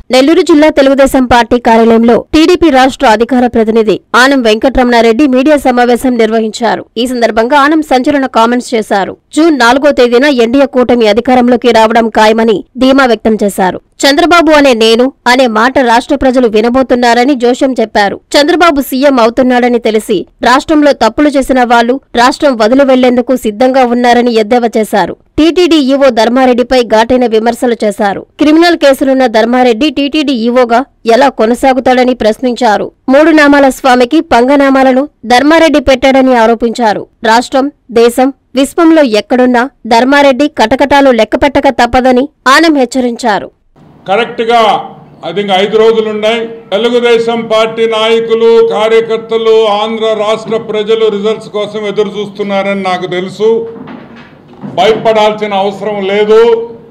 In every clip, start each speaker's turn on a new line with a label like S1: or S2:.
S1: నెల్లూరు జిల్లా తెలుగుదేశం పార్టీ కార్యాలయంలో టీడీపీ రాష్ట్ర అధికార ప్రతినిధి ఆనం వెంకటరమణారెడ్డి మీడియా సమావేశం నిర్వహించారు. ఈ సందర్భంగా ఆనం సంచలన కామెంట్స్ చేశారు. జూన్ 4వ తేదీన ఎన్డీఏ కూటమి అధికారంలోకి రావడం ఖాయమని ధీమా వ్యక్తం చేశారు. చంద్రబాబు అనే నేను అనే మాట రాష్ట్ర ప్రజలు వినబోతున్నారని జోషం చెప్పారు. చంద్రబాబు సీఎం అవుతున్నాడని తెలిసి రాష్ట్రంలో తప్పులు చేసిన వాళ్లు రాష్ట్రం వదిలి వెళ్లేందుకు సిద్ధంగా ఉన్నారని ఎద్దేవా చేశారు. టీటీడీ ఈవో ధర్మారెడ్డిపై ఘాటైన విమర్శలు చేశారు. క్రిమినల్ కేసులున్న ధర్మారెడ్డి టీటీడీ ఈవోగా ఎలా కొనసాగుతాడని ప్రశ్నించారు. 3 నామాల స్వామికి పంగనామాలను ధర్మారెడ్డి పెట్టాడని ఆరోపించారు. రాష్ట్రం, దేశం, విశ్వంలో ఎక్కడున్నా ధర్మారెడ్డి కటకటాలు లెక్కపెట్టక తప్పదని ఆనం హెచ్చరించారు.
S2: కరెక్ట్ గా అది 5 రోజులున్నాయి. తెలుగుదేశం పార్టీ నాయకులు, కార్యకర్తలు, ఆంధ్ర రాష్ట్ర ప్రజలు రిజల్ట్స్ కోసం ఎదురు చూస్తున్నారని నాకు తెలుసు. భయపడాల్సిన అవసరం లేదు.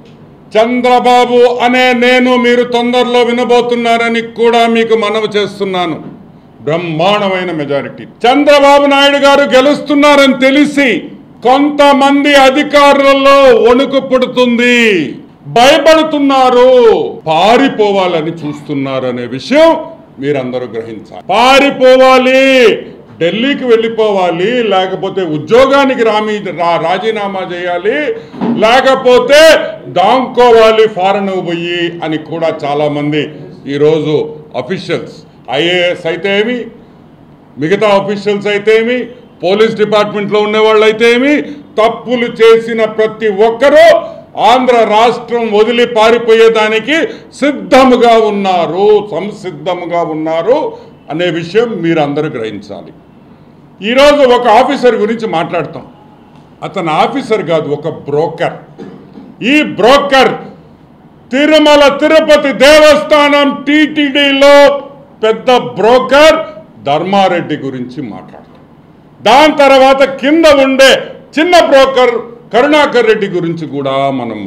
S2: చంద్రబాబు అనే నేను మీరు తొందరలో వినబోతున్నారని కూడా మీకు మనవి చేస్తున్నాను. బ్రహ్మాండమైన మెజారిటీ. చంద్రబాబు నాయుడు గారు గెలుస్తున్నారని తెలిసి కొంతమంది అధికారులలో వణుకు పుడుతుంది, భయపడుతున్నారు, పారిపోవాలని చూస్తున్నారనే విషయం మీరందరూ గ్రహించాలి. పారిపోవాలి, ఢిల్లీకి వెళ్ళిపోవాలి, లేకపోతే ఉద్యోగానికి రాజీనామా చేయాలి, లేకపోతే దాంకోవాలి ఫారెన్ పోయి అని కూడా చాలామంది ఈరోజు అఫీషియల్స్, ఐఏఎస్ అయితే ఏమి, మిగతా అఫీషియల్స్ అయితే ఏమి, పోలీస్ డిపార్ట్మెంట్లో ఉండేవాళ్ళు అయితే ఏమి, తప్పులు చేసిన ప్రతి ఒక్కరూ ఆంధ్ర రాష్ట్రం వదిలి పారిపోయేదానికి సిద్ధముగా ఉన్నారు, సంసిద్ధముగా ఉన్నారు అనే విషయం మీరు అందరూ గ్రహించాలి. ఈరోజు ఒక ఆఫీసర్ గురించి మాట్లాడతాం. అతను ఆఫీసర్ కాదు, ఒక బ్రోకర్. ఈ బ్రోకర్ తిరుమల తిరుపతి దేవస్థానం టీటీడీలో పెద్ద బ్రోకర్ ధర్మారెడ్డి గురించి మాట్లాడతాం. దాని తర్వాత కింద ఉండే చిన్న బ్రోకర్ కరుణాకర్ రెడ్డి గురించి కూడా మనం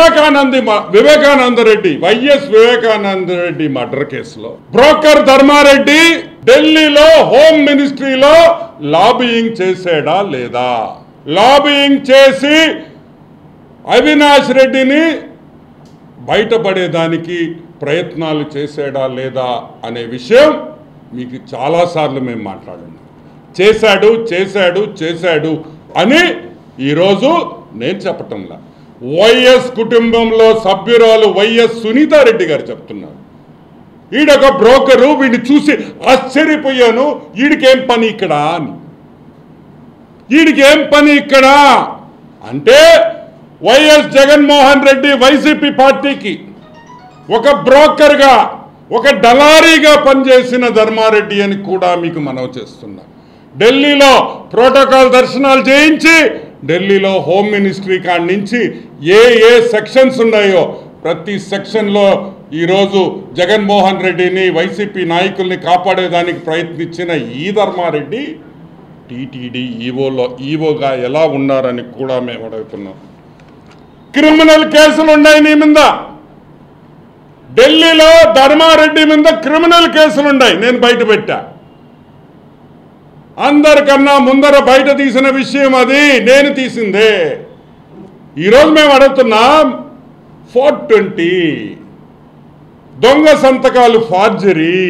S2: వివేకానంద రెడ్డి, వైఎస్ వివేకానంద రెడ్డి మర్డర్ కేసులో బ్రోకర్ ధర్మారెడ్డి ఢిల్లీలో హోమ్ మినిస్ట్రీలో లాబియింగ్ చేసాడా లేదా, లాబియింగ్ చేసి అవినాష్ రెడ్డిని బయటపడేదానికి ప్రయత్నాలు చేసాడా లేదా అనే విషయం మీకు చాలాసార్లు మేము మాట్లాడున్నాం. చేశాడు చేశాడు చేశాడు అని ఈరోజు నేను చెప్పటంలా, వైఎస్ కుటుంబంలో సభ్యురాలు వైఎస్ సునీతారెడ్డి గారు చెప్తున్నారు. ఈడొక బ్రోకరు, వీడిని చూసి ఆశ్చర్యపోయాను, వీడికేం పని ఇక్కడ అని. వీడికేం పని ఇక్కడ అంటే వైఎస్ జగన్మోహన్ రెడ్డి వైసీపీ పార్టీకి ఒక బ్రోకర్గా, ఒక డలారీగా పనిచేసిన ధర్మారెడ్డి అని కూడా మీకు మనవి చేస్తున్నా. ఢిల్లీలో ప్రోటోకాల్ దర్శనాలు చేయించి ఢిల్లీలో హోమ్ మినిస్ట్రీ కాడి నుంచి ఏ సెక్షన్స్ ఉన్నాయో ప్రతి సెక్షన్లో ఈరోజు జగన్మోహన్ రెడ్డిని, వైసీపీ నాయకుల్ని కాపాడేదానికి ప్రయత్నించిన ఈ ధర్మారెడ్డి టీటీడీ ఈవోగా ఎలా ఉన్నారని కూడా మేము అడుగుతున్నాం. క్రిమినల్ కేసులు ఉన్నాయి నీ మీద. ఢిల్లీలో ధర్మారెడ్డి మీద క్రిమినల్ కేసులు ఉన్నాయి, నేను బయట పెట్టా. అందరికన్నా ముందర బయట తీసిన విషయం అది, నేను తీసిందే. ఈరోజు మేము అడుగుతున్నాం, 420 దొంగ సంతకాలు, ఫార్జరీ,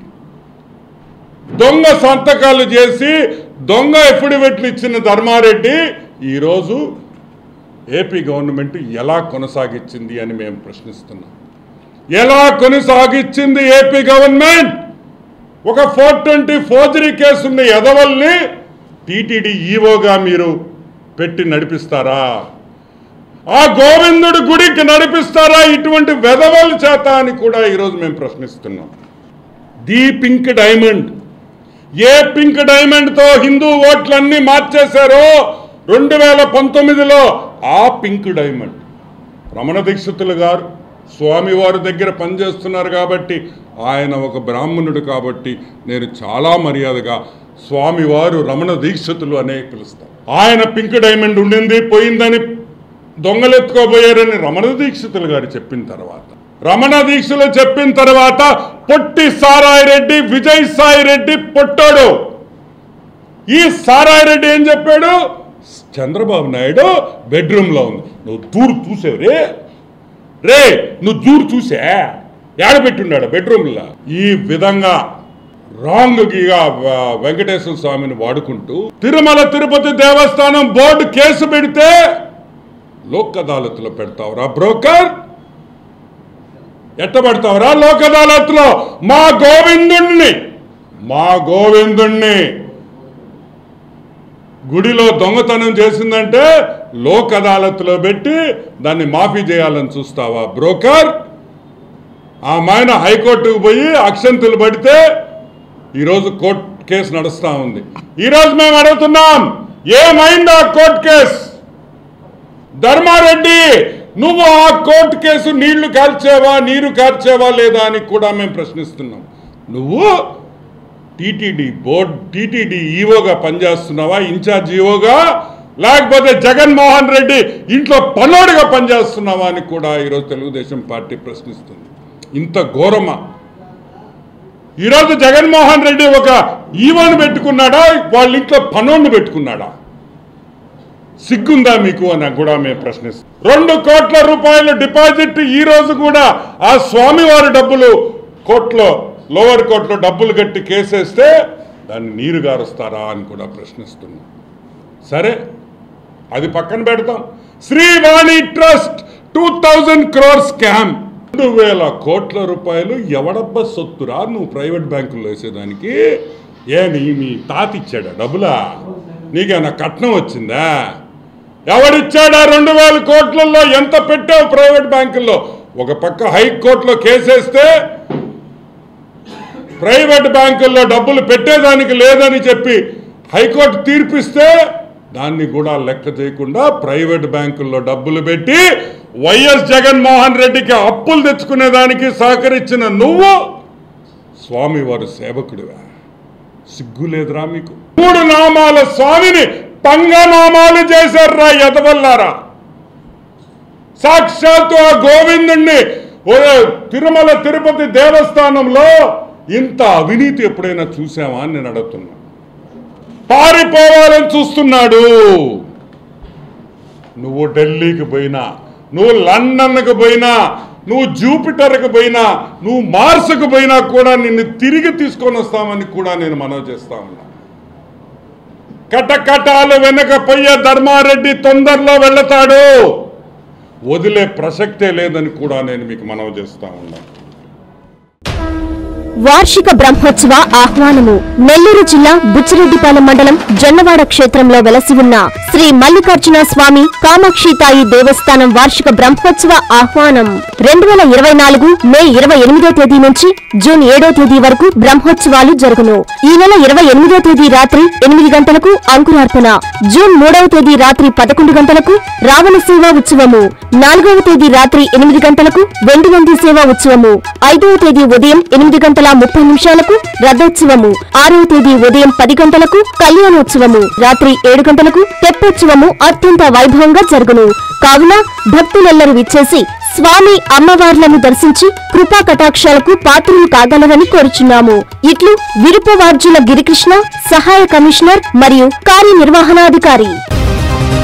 S2: దొంగ సంతకాలు చేసి దొంగ ఎఫిడవిట్లు ఇచ్చిన ధర్మారెడ్డి ఈరోజు ఏపీ గవర్నమెంట్ ఎలా కొనసాగించింది అని మేము ప్రశ్నిస్తున్నాం. ఎలా కొనసాగించింది ఏపీ గవర్నమెంట్? ఒక 420 ఫోర్జరీ కేసున్న ఎదవల్ని టీటీడీ ఈవోగా మీరు పెట్టి నడిపిస్తారా? ఆ గోవిందుడి గుడికి నడిపిస్తారా ఇటువంటి వెధవల చేత అని కూడా ఈరోజు మేము ప్రశ్నిస్తున్నాం. ది పింక్ డైమండ్, ఏ పింక్ డైమండ్తో హిందూ ఓట్లన్నీ మార్చేశారో 2019లో, ఆ పింక్ డైమండ్ రమణ దీక్షితులు గారు స్వామివారి దగ్గర పనిచేస్తున్నారు కాబట్టి, ఆయన ఒక బ్రాహ్మణుడు కాబట్టి నేను చాలా మర్యాదగా స్వామివారు రమణ దీక్షితులు అనే పిలుస్తాను. ఆయన పింక్ డైమండ్ ఉండింది, పోయిందని దొంగలెత్తుకోబోయారని రమణ దీక్షితులు గారు చెప్పిన తర్వాత, రమణ దీక్షలు చెప్పిన తర్వాత పొట్టి సారాయి రెడ్డి, విజయ్ సాయి రెడ్డి పొట్టాడు. ఈ సారాయి రెడ్డి ఏం చెప్పాడు? చంద్రబాబు నాయుడు బెడ్రూమ్లో ఉంది. నువ్వు దూరు చూసావు రే, నువ్వు దూరు చూసా, ఏడబెట్టున్నాడు బెడ్రూమ్లో. ఈ విధంగా రాంగ్గా వెంకటేశ్వర స్వామిని వాడుకుంటూ తిరుమల తిరుపతి దేవస్థానం బోర్డు కేసు పెడితే లోక్ అదాలత్లో పెడతావురా బ్రోకర్? ఎట్ట పెడతావురా లోక్ అదాలత్లో? మా గోవిందుణ్ణి గుడిలో దొంగతనం చేసిందంటే లోక్ అదాలత్లో పెట్టి దాన్ని మాఫీ చేయాలని చూస్తావా బ్రోకర్? ఆ మాయన హైకోర్టుకు పోయి అక్షంతులు పడితే ఈరోజు కోర్టు కేసు నడుస్తూ ఉంది. ఈరోజు మేము అడుగుతున్నాం, ఏమైందా కోర్టు కేసు? ధర్మారెడ్డి, నువ్వు ఆ కోర్టు కేసు నీళ్లు కార్చేవా లేదా అని కూడా మేము ప్రశ్నిస్తున్నాం. నువ్వు టీటీడీ ఈవోగా పనిచేస్తున్నావా, ఇన్ఛార్జ్ ఈవోగా, లేకపోతే జగన్మోహన్ రెడ్డి ఇంట్లో పనోడుగా పనిచేస్తున్నావా అని కూడా ఈరోజు తెలుగుదేశం పార్టీ ప్రశ్నిస్తుంది. ఇంత ఘోరమా? ఈరోజు జగన్మోహన్ రెడ్డి ఒక ఈవోని పెట్టుకున్నాడా, వాళ్ళ ఇంట్లో పనోడిని పెట్టుకున్నాడా? సిగ్గుందా మీకు అని కూడా మేము ప్రశ్నిస్తాం. 2 కోట్ల రూపాయల డిపాజిట్ ఈ రోజు కూడా ఆ స్వామివారి డబ్బులు లోవర్ కోర్టులో డబ్బులు కట్టి కేసేస్తే దాన్ని నీరు గారుస్తారా అని కూడా ప్రశ్నిస్తున్నాం. సరే, అది పక్కన పెడతాం. శ్రీవాణి ట్రస్ట్ 2000 crore స్కామ్, 2000 కోట్ల రూపాయలు ఎవడబ్బా సొత్తురా నువ్వు ప్రైవేట్ బ్యాంకుల్లో వేసేదానికి? మీ తాత ఇచ్చాడా డబ్బులా? నీకేమైనా కట్నం వచ్చిందా? ఎవడిచ్చాడా? 2000 కోట్లలో ఎంత పెట్టావు ప్రైవేట్ బ్యాంకుల్లో? ఒక పక్క హైకోర్టులో కేసేస్తే ప్రైవేట్ బ్యాంకుల్లో డబ్బులు పెట్టేదానికి లేదని చెప్పి హైకోర్టు తీర్పిస్తే దాన్ని కూడా లెక్క చేయకుండా ప్రైవేట్ బ్యాంకుల్లో డబ్బులు పెట్టి వైఎస్ జగన్మోహన్ రెడ్డికి అప్పులు తెచ్చుకునేదానికి సహకరించిన నువ్వు స్వామివారి సేవకుడివా? సిగ్గు లేదురా మీకు? 3 నామాల స్వామిని పంగనామాలు చేశారా ఎదవల్లారా? సాక్షాత్తు ఆ గోవిందుణ్ణి తిరుమల తిరుపతి దేవస్థానంలో ఇంత అవినీతి ఎప్పుడైనా చూసావా అని నేను అడుగుతున్నా. పారిపోవాలని చూస్తున్నాడు. నువ్వు ఢిల్లీకి పోయినా, నువ్వు లండన్కి పోయినా, నువ్వు జూపిటర్కి పోయినా, నువ్వు మార్స్కు పోయినా కూడా నిన్ను తిరిగి తీసుకొని వస్తామని కూడా నేను మనవి చేస్తా ఉన్నా. కటకటాలు వెనకపోయే ధర్మారెడ్డి తొందరలో వెళతాడు, వదిలే ప్రసక్తే లేదని కూడా నేను మీకు మనవి చేస్తా ఉన్నా.
S1: వార్షిక బ్రహ్మోత్సవ ఆహ్వానము. నెల్లూరు జిల్లా బుచ్చిరెడ్డిపాలెం మండలం జొన్నవాడ క్షేత్రంలో వెలసి ఉన్న శ్రీ మల్లికార్జున స్వామి కామాక్షితాయి దేవస్థానం వార్షిక బ్రహ్మోత్సవ ఆహ్వానం 2024 మే 28వ తేదీ నుంచి జూన్ 7వ తేదీ వరకు బ్రహ్మోత్సవాలు జరుగును. ఈ నెల 28వ తేదీ రాత్రి 8 గంటలకు అంకురార్పణ, జూన్ 3వ తేదీ రాత్రి 11 గంటలకు రావణ సేవా ఉత్సవము, 4వ తేదీ రాత్రి 8 గంటలకు వెండివంది సేవా ఉత్సవము, 5వ తేదీ ఉదయం 8:30 రథోత్సవము, 6వ తేదీ ఉదయం 10 గంటలకు కళ్యాణోత్సవము, రాత్రి 7 గంటలకు తెప్పోత్సవము అత్యంత వైభవంగా జరుగును. కావున భక్తులెల్లరూ విచ్చేసి స్వామి అమ్మవార్లను దర్శించి కృపా కటాక్షాలకు పాత్రలు కాగలరని కోరుచున్నాము. ఇట్లు విరుపవార్జుల గిరికృష్ణ, సహాయ కమిషనర్ మరియు కార్యనిర్వహణాధికారి.